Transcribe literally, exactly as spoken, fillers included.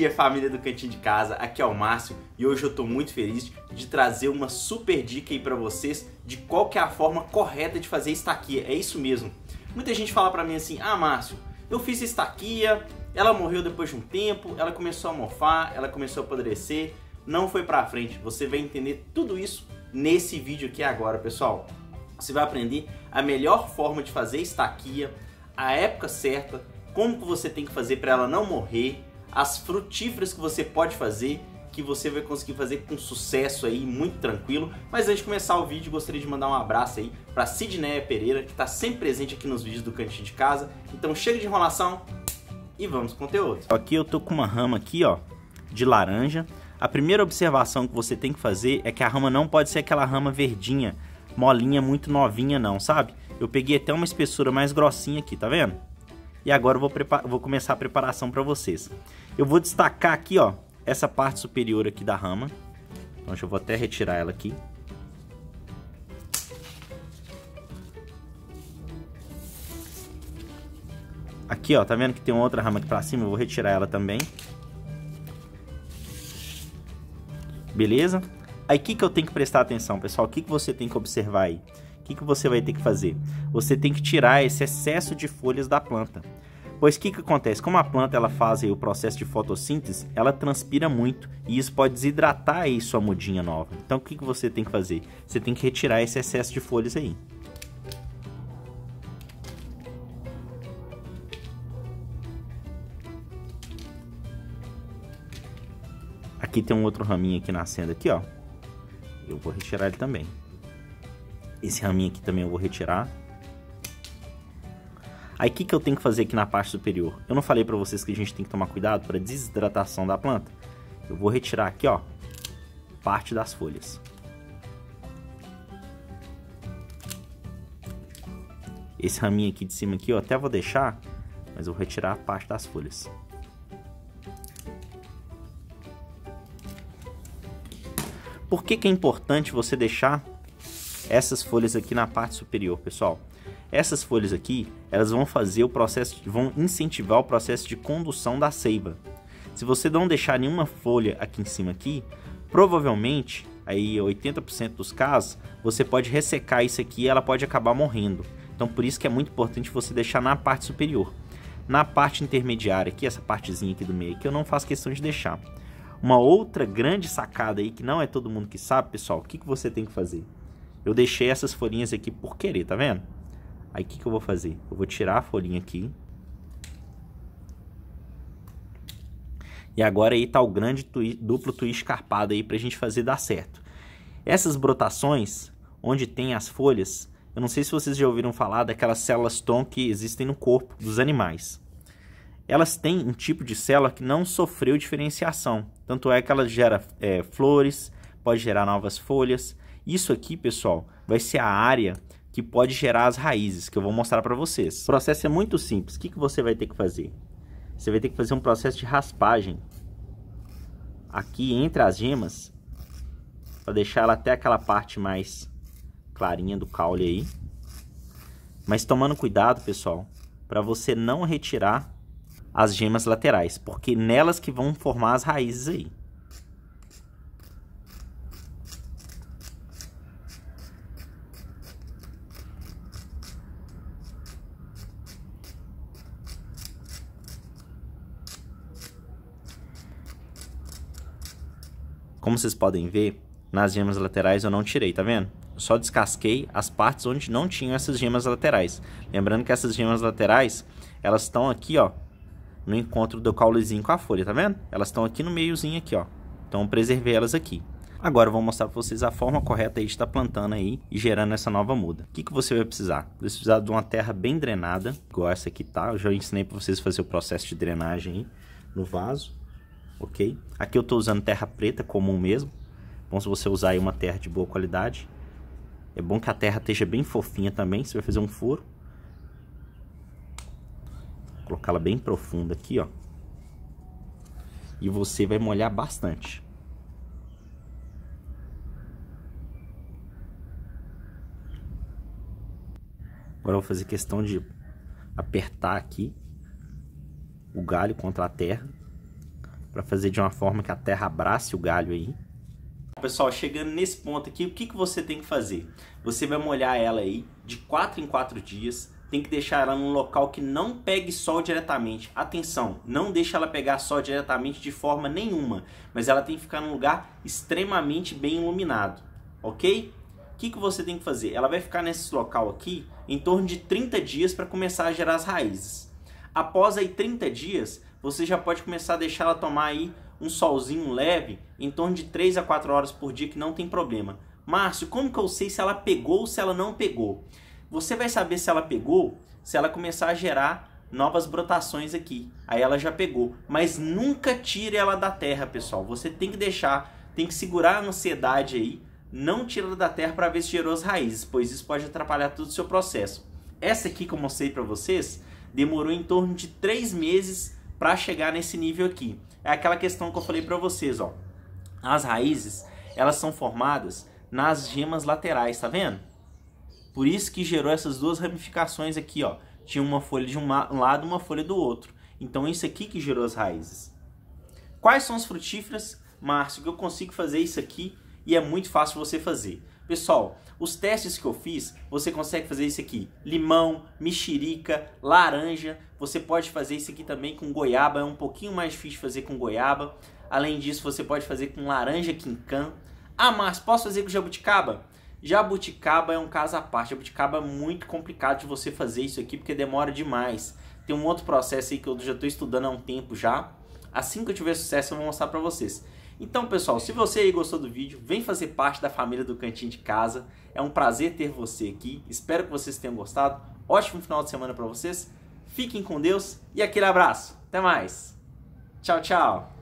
dia, família do Cantinho de Casa, aqui é o Márcio e hoje eu tô muito feliz de trazer uma super dica aí pra vocês de qual que é a forma correta de fazer estaquia. É isso mesmo. Muita gente fala pra mim assim: ah, Márcio, eu fiz estaquia, ela morreu depois de um tempo, ela começou a mofar, ela começou a apodrecer, não foi pra frente. Você vai entender tudo isso nesse vídeo aqui agora, pessoal. Você vai aprender a melhor forma de fazer estaquia, a época certa, como que você tem que fazer para ela não morrer, as frutíferas que você pode fazer, que você vai conseguir fazer com sucesso aí, muito tranquilo. Mas antes de começar o vídeo, gostaria de mandar um abraço aí para Sidneia Pereira, que está sempre presente aqui nos vídeos do Cantinho de Casa. Então chega de enrolação e vamos pro conteúdo. Aqui eu tô com uma rama aqui, ó, de laranja. A primeira observação que você tem que fazer é que a rama não pode ser aquela rama verdinha, molinha, muito novinha não, sabe? Eu peguei até uma espessura mais grossinha aqui, tá vendo? E agora eu vou, vou começar a preparação para vocês. Eu vou destacar aqui, ó, essa parte superior aqui da rama. Então eu vou até retirar ela aqui. Aqui, ó, tá vendo que tem outra rama aqui pra cima? Eu vou retirar ela também. Beleza? Aí o que, que eu tenho que prestar atenção, pessoal? O que, que você tem que observar aí? O que, que você vai ter que fazer? Você tem que tirar esse excesso de folhas da planta. Pois o que, que acontece? Como a planta ela faz aí o processo de fotossíntese, ela transpira muito e isso pode desidratar aí sua mudinha nova. Então o que, que você tem que fazer? Você tem que retirar esse excesso de folhas aí. Aqui tem um outro raminho aqui nascendo aqui, ó. Eu vou retirar ele também. Esse raminho aqui também eu vou retirar. Aí o que, que eu tenho que fazer aqui na parte superior? Eu não falei pra vocês que a gente tem que tomar cuidado para desidratação da planta? Eu vou retirar aqui, ó, parte das folhas. Esse raminho aqui de cima aqui eu até vou deixar, mas eu vou retirar a parte das folhas. Por que que é importante você deixar essas folhas aqui na parte superior, pessoal? Essas folhas aqui, elas vão fazer o processo, vão incentivar o processo de condução da seiva. Se você não deixar nenhuma folha aqui em cima aqui, provavelmente, aí oitenta por cento dos casos, você pode ressecar isso aqui e ela pode acabar morrendo. Então por isso que é muito importante você deixar na parte superior. Na parte intermediária aqui, essa partezinha aqui do meio aqui, eu não faço questão de deixar. Uma outra grande sacada aí, que não é todo mundo que sabe, pessoal, o que, que você tem que fazer? Eu deixei essas folhinhas aqui por querer, tá vendo? Aí o que, que eu vou fazer? Eu vou tirar a folhinha aqui. E agora aí tá o grande twi duplo twist carpado aí pra gente fazer dar certo. Essas brotações, onde tem as folhas, eu não sei se vocês já ouviram falar daquelas células-tronco que existem no corpo dos animais. Elas têm um tipo de célula que não sofreu diferenciação. Tanto é que ela gera é, flores, pode gerar novas folhas. Isso aqui, pessoal, vai ser a área que pode gerar as raízes, que eu vou mostrar para vocês. O processo é muito simples. O que, que você vai ter que fazer? Você vai ter que fazer um processo de raspagem aqui entre as gemas, para deixar ela até aquela parte mais clarinha do caule aí. Mas tomando cuidado, pessoal, para você não retirar as gemas laterais, porque nelas que vão formar as raízes aí. Como vocês podem ver, nas gemas laterais eu não tirei, tá vendo? Eu só descasquei as partes onde não tinham essas gemas laterais. Lembrando que essas gemas laterais, elas estão aqui, ó, no encontro do caulezinho com a folha, tá vendo? Elas estão aqui no meiozinho aqui, ó. Então eu preservei elas aqui. Agora eu vou mostrar para vocês a forma correta aí de estar plantando aí e gerando essa nova muda. O que, que você vai precisar? Você vai precisar de uma terra bem drenada, igual essa aqui tá. Eu já ensinei para vocês fazer o processo de drenagem aí no vaso. Ok? Aqui eu estou usando terra preta comum mesmo. Bom, se você usar aí uma terra de boa qualidade. É bom que a terra esteja bem fofinha também. Você vai fazer um furo. Colocá-la bem profunda aqui, ó. E você vai molhar bastante. Agora eu vou fazer questão de apertar aqui o galho contra a terra, para fazer de uma forma que a terra abrace o galho aí. Pessoal, chegando nesse ponto aqui, o que, que você tem que fazer? Você vai molhar ela aí de quatro em quatro dias. Tem que deixar ela num local que não pegue sol diretamente. Atenção, não deixa ela pegar sol diretamente de forma nenhuma, mas ela tem que ficar num lugar extremamente bem iluminado, ok? O que, que você tem que fazer? Ela vai ficar nesse local aqui em torno de trinta dias para começar a gerar as raízes. Após aí trinta dias, você já pode começar a deixar ela tomar aí um solzinho leve em torno de três a quatro horas por dia, que não tem problema. Márcio, como que eu sei se ela pegou ou se ela não pegou? Você vai saber se ela pegou se ela começar a gerar novas brotações aqui. Aí ela já pegou. Mas nunca tire ela da terra, pessoal. Você tem que deixar, tem que segurar a ansiedade aí. Não tira ela da terra para ver se gerou as raízes, pois isso pode atrapalhar todo o seu processo. Essa aqui que eu mostrei para vocês demorou em torno de três meses para chegar nesse nível aqui. É aquela questão que eu falei para vocês, ó. As raízes, elas são formadas nas gemas laterais, tá vendo? Por isso que gerou essas duas ramificações aqui, ó. Tinha uma folha de um lado e uma folha do outro. Então isso aqui que gerou as raízes. Quais são as frutíferas? Márcio, que eu consigo fazer isso aqui e é muito fácil você fazer. Pessoal, os testes que eu fiz, você consegue fazer isso aqui. Limão, mexerica, laranja. Você pode fazer isso aqui também com goiaba. É um pouquinho mais difícil de fazer com goiaba. Além disso, você pode fazer com laranja quincan. Ah, Márcio, posso fazer com jabuticaba? Jabuticaba é um caso à parte. Jabuticaba é muito complicado de você fazer isso aqui porque demora demais. Tem um outro processo aí que eu já estou estudando há um tempo já. Assim que eu tiver sucesso eu vou mostrar para vocês. Então, pessoal, se você aí gostou do vídeo, vem fazer parte da família do Cantinho de Casa. É um prazer ter você aqui. Espero que vocês tenham gostado. Ótimo final de semana para vocês. Fiquem com Deus e aquele abraço. Até mais. Tchau, tchau.